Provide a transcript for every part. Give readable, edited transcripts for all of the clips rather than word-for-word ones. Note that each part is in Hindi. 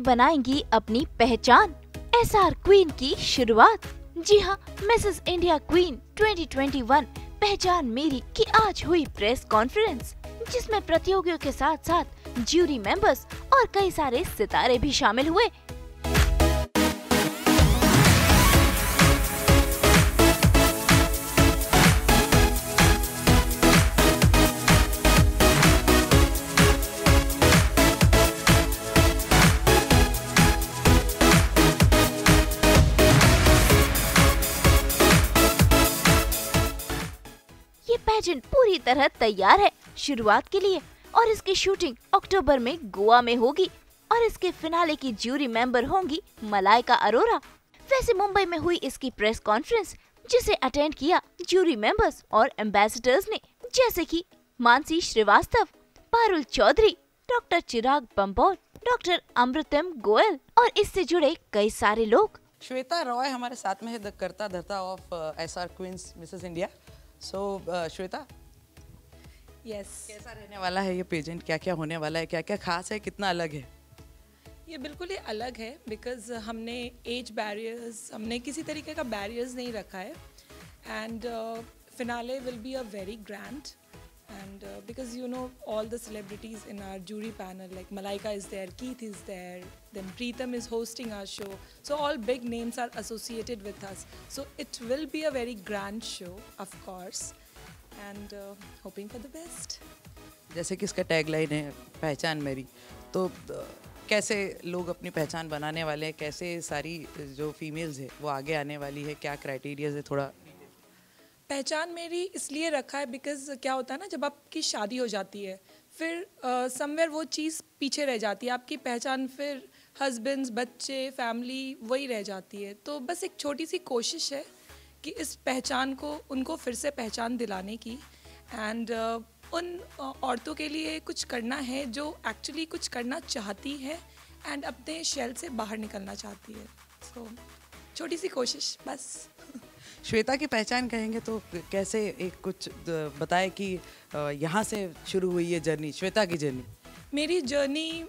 बनाएंगी अपनी पहचान, एसआर क्वीन की शुरुआत। जी हाँ, मिसेस इंडिया क्वीन 2021 पहचान मेरी की आज हुई प्रेस कॉन्फ्रेंस, जिसमें प्रतियोगियों के साथ साथ ज्यूरी मेंबर्स और कई सारे सितारे भी शामिल हुए। ये पेजेंट पूरी तरह तैयार है शुरुआत के लिए और इसकी शूटिंग अक्टूबर में गोवा में होगी और इसके फिनाले की ज्यूरी मेंबर होंगी मलाइका अरोरा। वैसे मुंबई में हुई इसकी प्रेस कॉन्फ्रेंस, जिसे अटेंड किया ज्यूरी मेंबर्स और एम्बेसडर्स ने, जैसे कि मानसी श्रीवास्तव, पारुल चौधरी, डॉक्टर चिराग बम्बोर, डॉक्टर अमृतम गोयल और इससे जुड़े कई सारे लोग। श्वेता रॉय हमारे साथ में है, द कर्ता धर्ता of SR queens Mrs India. So Shweta, yes, कैसा रहने वाला है ये पेजेंट, क्या क्या होने वाला है, क्या क्या खास है, कितना अलग है? ये बिल्कुल ही अलग है बिकॉज हमने एज बैरियर्स, हमने किसी तरीके का बैरियर्स नहीं रखा है and finale will be a very grand and because you know all the celebrities in our jury panel, like Malaika is there, Keith is there, then Preetham is hosting our show, so all big names are associated with us, so it will be a very grand show of course and hoping for the best. जैसे कि इसका टैगलाइन है पहचान मेरी, तो कैसे लोग अपनी पहचान बनाने वाले हैं, कैसे सारी जो फीमेल्स है वो आगे आने वाली है, क्या क्राइटेरियाज है? थोड़ा पहचान मेरी इसलिए रखा है बिकॉज क्या होता है ना, जब आपकी शादी हो जाती है फिर समवेयर वो चीज़ पीछे रह जाती है, आपकी पहचान फिर हस्बैंड्स, बच्चे, फैमिली वही रह जाती है। तो बस एक छोटी सी कोशिश है कि इस पहचान को उनको फिर से पहचान दिलाने की एंड उन औरतों के लिए कुछ करना है जो एक्चुअली कुछ करना चाहती है एंड अपने शेल से बाहर निकलना चाहती है। सो छोटी सी कोशिश बस। श्वेता की पहचान कहेंगे तो कैसे, एक कुछ बताए कि यहाँ से शुरू हुई ये जर्नी, श्वेता की जर्नी? मेरी जर्नी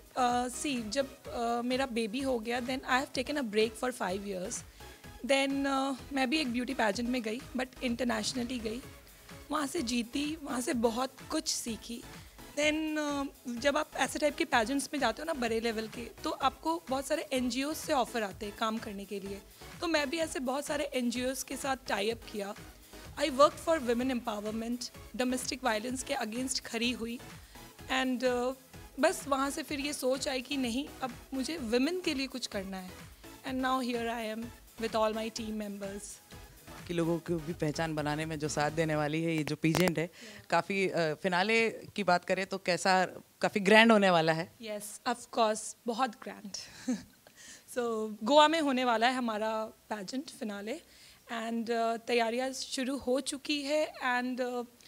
जब मेरा बेबी हो गया then I have taken a break for 5 years। Then मैं भी एक ब्यूटी पैजेंट में गई बट इंटरनेशनली गई, वहाँ से जीती, वहाँ से बहुत कुछ सीखी। देन जब आप ऐसे टाइप के पैजेंट्स में जाते हो ना बड़े लेवल के, तो आपको बहुत सारे NGOs से ऑफ़र आते हैं काम करने के लिए, तो मैं भी ऐसे बहुत सारे NGOs के साथ टाई अप किया। I work for women empowerment, domestic violence के अगेंस्ट खड़ी हुई एंड बस वहाँ से फिर ये सोच आई कि नहीं, अब मुझे वुमेन के लिए कुछ करना है and now here I am with all my team members. कि लोगों को भी पहचान बनाने में जो साथ देने वाली है ये जो पेजेंट है, काफ़ी फिनाले की बात करें तो कैसा, काफ़ी ग्रैंड होने वाला है? यस ऑफ कोर्स, बहुत ग्रैंड। सो गोवा में होने वाला है हमारा पैजेंट फिनाले एंड तैयारियां शुरू हो चुकी है and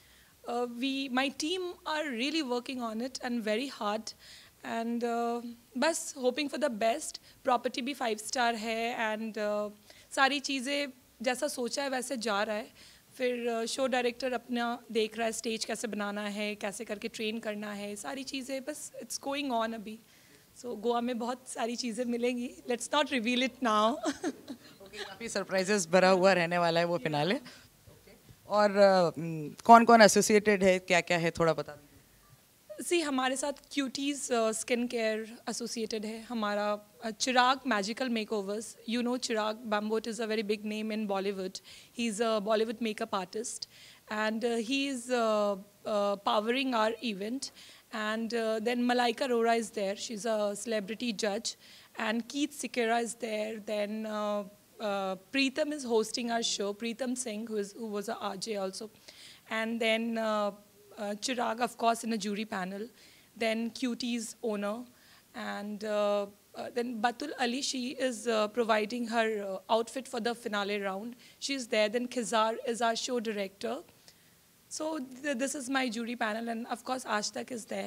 my team are really working on it and very hard and बस hoping for the best. Property भी 5 स्टार है एंड सारी चीज़ें जैसा सोचा है वैसे जा रहा है। फिर शो डायरेक्टर अपना देख रहा है स्टेज कैसे बनाना है, कैसे करके ट्रेन करना है, सारी चीज़ें बस इट्स गोइंग ऑन अभी। सो गोवा में बहुत सारी चीज़ें मिलेंगी, let's not reveal it now. काफ़ी सरप्राइजेस भरा हुआ रहने वाला है वो फिनाले। और कौन कौन एसोसिएटेड है, क्या क्या है, थोड़ा बता दीजिए। हमारे साथ क्यूटीज स्किन केयर एसोसिएटेड है, हमारा Chirag magical makeovers, you know Chirag Bambot is a very big name in Bollywood, he is a Bollywood makeup artist and he is powering our event and then Malaika Arora is there, she's a celebrity judge and Keith Sikera is there, then Preetham is hosting our show, Preetham Singh who was a RJ also, and then Chirag of course in a jury panel, then Cutie's owner and then Batul Ali, she is providing her outfit for the finale round, she's there, then Khizar is our show director. So this is my jury panel and of course Ashtak is there.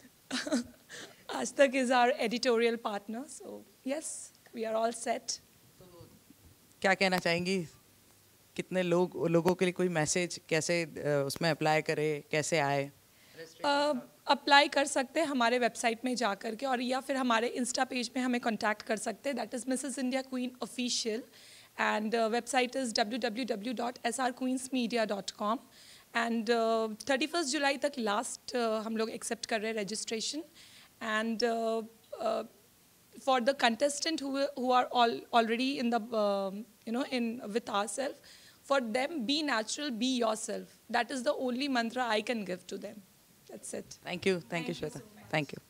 Ashtak is our editorial partner. So yes, we are all set. क्या कहना चाहेंगी, कितने लोगों के लिए कोई मैसेज, कैसे उसमें अप्लाई करे, कैसे आए? अप्लाई कर सकते हैं हमारे वेबसाइट में जा कर के, और या फिर हमारे इंस्टा पेज में हमें कांटेक्ट कर सकते हैं, that is Mrs India queen official, and website is www.srqueensmedia.com, and 31 जुलाई तक लास्ट हम लोग एक्सेप्ट कर रहे हैं registration, and for the contestant who are already in the in with ourselves, for them, be natural, be yourself. That is the only mantra I can give to them. That's it. Thank you, Shweta. Thank you.